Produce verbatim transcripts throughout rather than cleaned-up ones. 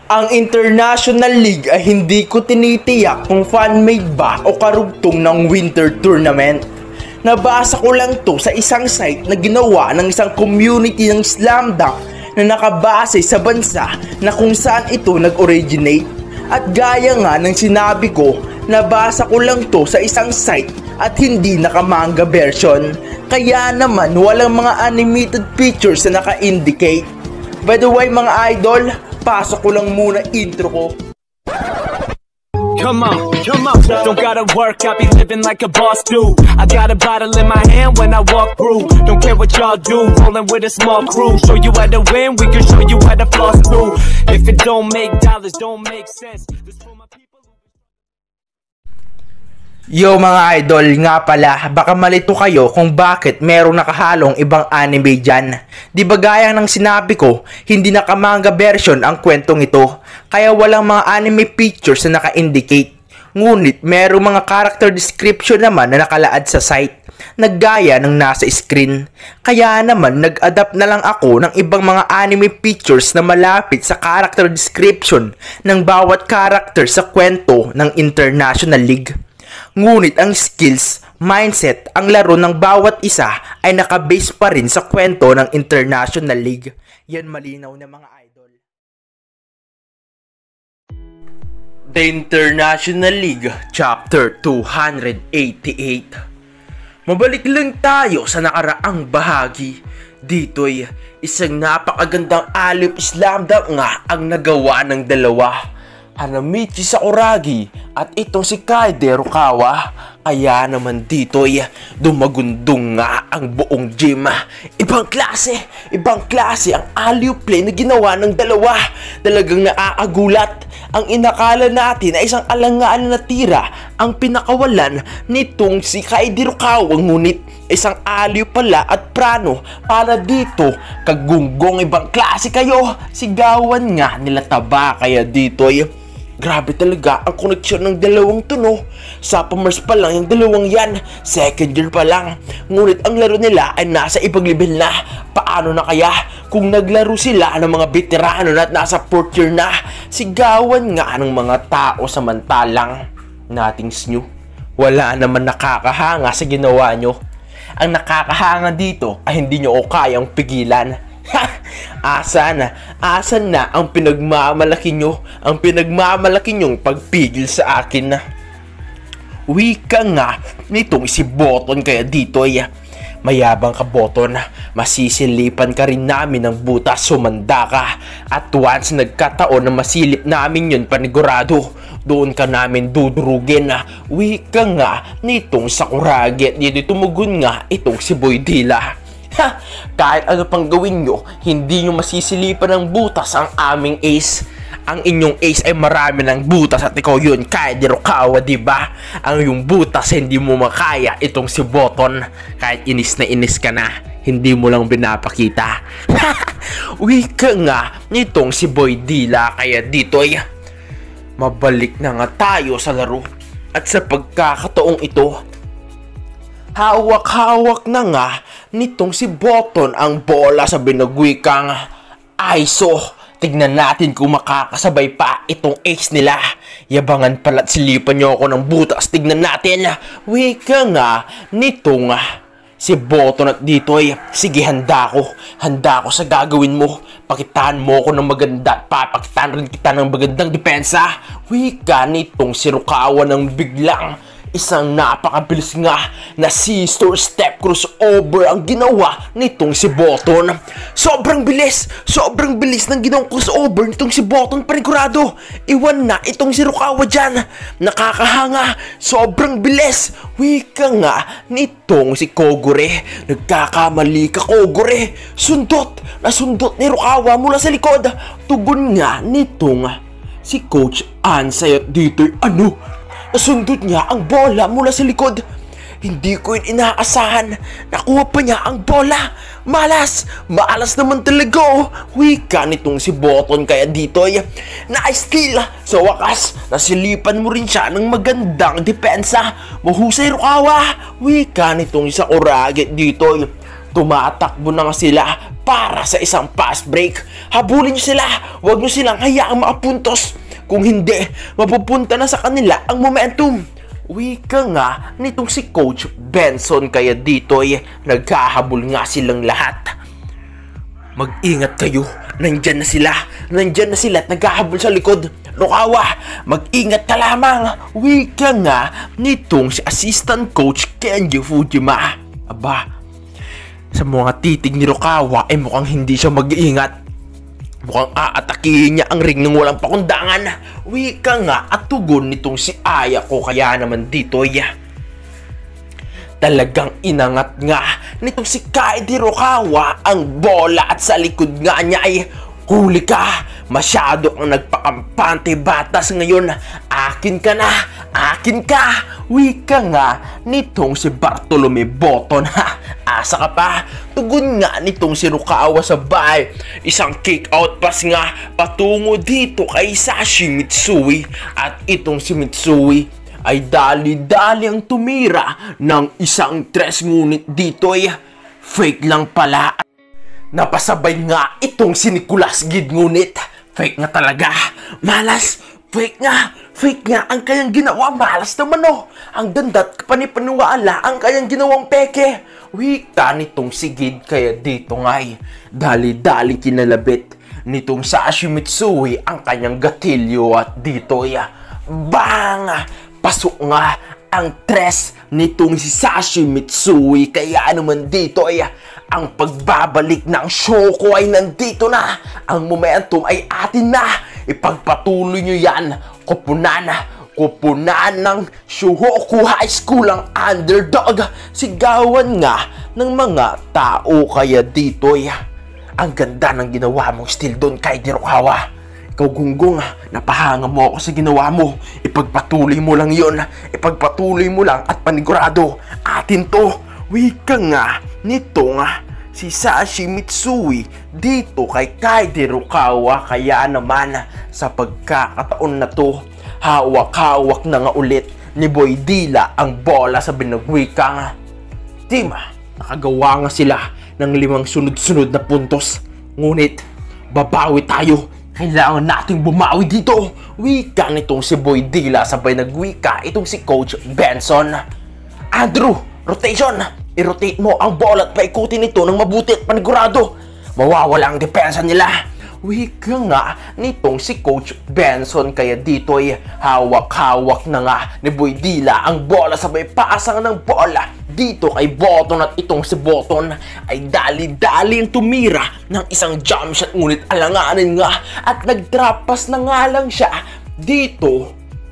Ang International League ay hindi ko tinitiyak kung fan-made ba o karugtong ng winter tournament. Nabasa ko lang to sa isang site na ginawa ng isang community ng slam dunk na nakabase sa bansa na kung saan ito nag-originate. At gaya nga ng sinabi ko, nabasa ko lang to sa isang site at hindi nakamanga version. Kaya naman walang mga animated pictures na naka-indicate. By the way mga idol, pasok ko lang muna intro ko. Come on, come on, don't gotta work, I be living like a boss do. I got a bottle in my hand when I walk through. Don't care what y'all do, rolling with a small crew. Show you how to win, we can show you how to floss too. If it don't make dollars, don't make sense. This for my people. Yo mga idol, nga pala, baka malito kayo kung bakit merong nakahalong ibang anime dyan. Di ba gaya ng sinabi ko, hindi nakamanga version ang kwentong ito, kaya walang mga anime pictures na naka-indicate. Ngunit merong mga character description naman na nakalaad sa site, naggaya ng nasa screen. Kaya naman nag-adapt na lang ako ng ibang mga anime pictures na malapit sa character description ng bawat character sa kwento ng International League. Ngunit ang skills, mindset, ang laro ng bawat isa ay nakabase pa rin sa kwento ng International League. Yan malinaw na mga idol. The International League Chapter two eighty-eight. Mabalik lang tayo sa nakaraang bahagi. Dito'y isang napakagandang alip slam dunk nga ang nagawa ng dalawa. Hanamichi Sakuragi at itong si Kaede Rukawa. Kaya naman dito'y dumagundong nga ang buong gym. Ibang klase, ibang klase ang alley-oop play na ginawa ng dalawa. Talagang nakakagulat. Ang inakala natin ay isang alangaan na tira ang pinakawalan nitong si Kaede Rukawa, ngunit isang alley-oop pala at prano para dito. Kagunggong ibang klase kayo. Sigawan nga nila taba. Kaya dito'y grabe talaga ang koneksyon ng dalawang to, no? Sophomores pa lang yung dalawang yan, second year pa lang. Ngunit ang laro nila ay nasa ibang level na. Paano na kaya kung naglaro sila ng mga veterano na at nasa fourth year na? Sigawan nga ng mga tao samantalang nating snoo. Wala naman nakakahanga sa ginawa nyo. Ang nakakahanga dito ay hindi nyo o kayang pigilan. Asan na, asan na ang pinagmamalaki nyo, ang pinagmamalaki nyong pagpigil sa akin na. Wika nga nitong si Boton, kaya dito ay mayabang ka Boton, masisilipan ka rin namin ng butas, sumanda ka. At once nagkataon na masilip namin yun panigurado, doon ka namin dudurugin na. Wika nga nitong Sakuragi. Dito tumugon nga itong si Boy Dila. Ha! Kahit ano pang gawin nyo, hindi nyo masisilipan ng butas ang aming ace. Ang inyong ace ay marami ng butas at ikaw yun, Kaede Rukawa, diba? Ang yung butas hindi mo makaya, itong si Boton. Kahit inis na inis ka na, hindi mo lang binapakita. Wika nga nitong si Boy Dila. Kaya dito ay mabalik na nga tayo sa laro. At sa pagkakataong ito, hawak-hawak na nga nitong si Boton ang bola sa binagwikang I S O. Tignan natin kung makakasabay pa itong ace nila. Yabangan pala't silipan nyo ako ng butas. Tignan natin. Wika nga nitong si Boton at dito ay sige, handa ko. Handa ko sa gagawin mo. Pakitaan mo ko ng maganda at papakitaan rin kita ng magandang depensa. Wika nitong si Rukawa ng biglang isang napakabilis nga na sister step crossover ang ginawa nitong si Boton. Sobrang bilis, sobrang bilis ng ginawang crossover nitong si Boton, panigurado. Iwan na itong si Rukawa dyan. Nakakahanga, sobrang bilis. Wika nga nitong si Kogure. Nagkakamali ka, Kogure. Sundot, nasundot ni Rukawa mula sa likod. Tugon nga nitong si Coach Ansay at dito'y ano? Nasundot niya ang bola mula sa likod. Hindi ko yun inaasahan. Nakuha pa niya ang bola. Malas, malas naman talaga, oh. Wika nitong si Boton, kaya dito ay na-steal. Sa wakas, nasilipan mo rin siya ng magandang depensa. Mahusay, Rukawa. Wika nitong Sakuragi dito ay tumatakbo na nga sila. para sa isang fast break. Habulin nyo sila, huwag nyo silang hayaang makapuntos. Kung hindi, mapupunta na sa kanila ang momentum. Wika nga nitong si Coach Benson, kaya dito'y nagkahabol nga silang lahat. Mag-ingat kayo, nandyan na sila, nandyan na sila at naghahabol sa likod. Rukawa, mag-ingat ka lamang. Wika nga nitong si Assistant Coach Kenji Fujima. Aba, sa mga titig ni Rukawa ay mukhang hindi siya mag-iingat. Mukhang aatakihin niya ang ring ng walang pakundangan. Wika nga at tugon nitong si Ayako, kaya naman dito'y talagang inangat nga nitong si Kaede Rukawa ang bola at sa likod nga niya ay huli ka. Masyado ang nagpakampante batas ngayon. Akin ka na, akin ka. Wika nga nitong si Bartolome Boton. Ha, asa ka pa? Tugon nga nitong si Rukawa sabay. Isang kick out pass nga patungo dito kay Sashi Mitsui. At itong si Mitsui ay dali-dali ang tumira ng isang tres, ngunit dito'y fake lang pala. Napasabay nga itong si Nicolas Gid, ngunit fake nga talaga. Malas, fake nga, fake nga ang kanyang ginawa. Malas naman oh, ang ganda at panipaniwala ang kanyang ginawang peke. Wika nitong si Gid, kaya dito nga'y dali-dali kinalabit nitong Sashi Mitsui ang kanyang gatilyo. At dito'y bang! Pasok nga ang tres nitong si Sashi Mitsui, kaya naman dito ay ang pagbabalik ng Shoko ay nandito na. Ang momentum ay atin na. Ipagpatuloy nyo yan. Kupunan, kupunan ng Shohoku High School ang underdog. Sigawan nga ng mga tao, kaya dito ay ang ganda ng ginawa mong steal doon kay Rukawa. Ikaw, Gunggong, napahanga mo ako sa ginawa mo. Ipagpatuloy mo lang yon. Ipagpatuloy mo lang at panigurado, atin to. Wika nga nito nga si Sashi Mitsui dito kay Kaede Rukawa, kaya naman sa pagkakataon na to, hawak-hawak na nga ulit ni Boy Dila ang bola sa binagwikang team. Nakagawa nga sila ng limang sunod-sunod na puntos, ngunit babawi tayo. Kailangan nating bumawi dito. Wika nitong si Boy Dila, sabay nagwika itong si Coach Benson. Andrew, rotation. I-rotate mo ang bola at paikutin ito ng mabuti at panigurado. Mawawala ang depensa nila. Wika nga nitong si Coach Benson, kaya dito'y hawak-hawak na nga ni Boy Dila ang bola, sabay paasang ng bola dito kay Boton. At itong si Boton ay dali-dali ang tumira ng isang jump shot, ngunit alanganin nga at nag-drop pass na nga lang siya dito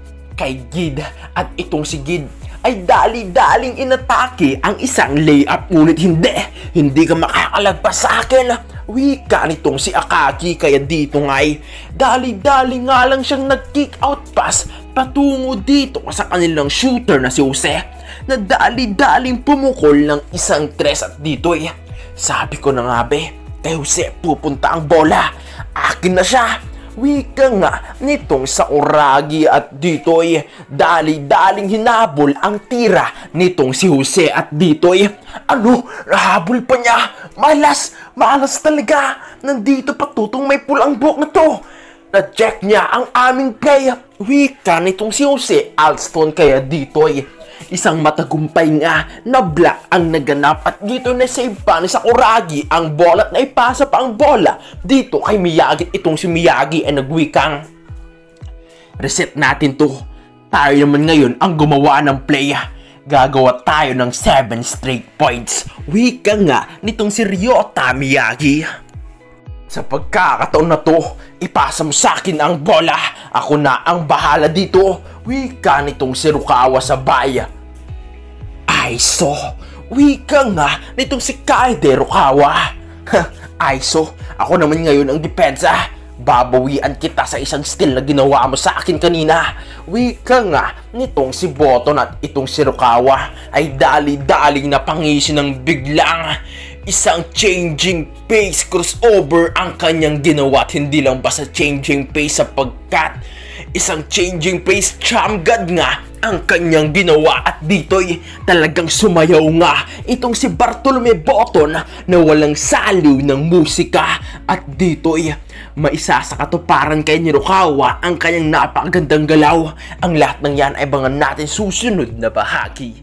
kay Gid. At itong si Gid ay dali-daling inatake ang isang layup, ngunit hindi, hindi ka makakalagpas sa akin. Wika nitong si Akagi, kaya dito nga'y dali-dali nga lang siyang nag-kick out pass patungo dito sa kanilang shooter na si Jose, na dali-daling pumukol ng isang tres. At dito'y sabi ko na nga be, kay Jose pupunta ang bola, akin na siya. Wika nga nitong sa Oragi, at dito'y dali-daling hinabol ang tira nitong si Jose. At dito'y ano, nahabol pa niya. Malas, malas talaga. Nandito patutong may pulang buhok na to. Na-check niya ang aming play. Wika nitong si Jose Alston, kaya dito'y isang matagumpay nga na block ang naganap. At dito na save pa ni Sakuragi ang bola at naipasa pa ang bola dito kay Miyagi. Itong si Miyagi ay nagwikang, reset natin to. Tayo naman ngayon ang gumawa ng play. Gagawa tayo ng seven straight points. Wika nga nitong si Ryota Miyagi. Sa pagkakataon na to, ipasa mo sa akin ang bola. Ako na ang bahala dito. Wika nitong si Rukawa sabay. Aiso. Wika nga nitong si Kaede Rukawa. Aiso, ako naman ngayon ang depensa. Babawian kita sa isang steal na ginawa mo sa akin kanina. Wika nga nitong si Boton. At itong si Rukawa ay dali-daling napangisin ng biglang isang changing pace crossover ang kanyang ginawa. At hindi lang basta changing pace, sapagkat isang changing pace jump god nga ang kanyang ginawa at dito'y talagang sumayaw nga itong si Bartolome Boton na walang saliw ng musika at dito'y maisa sa katuparan kay Nirokawa ang kanyang napakagandang galaw. Ang lahat ng yan ay abangan natin susunod na bahagi.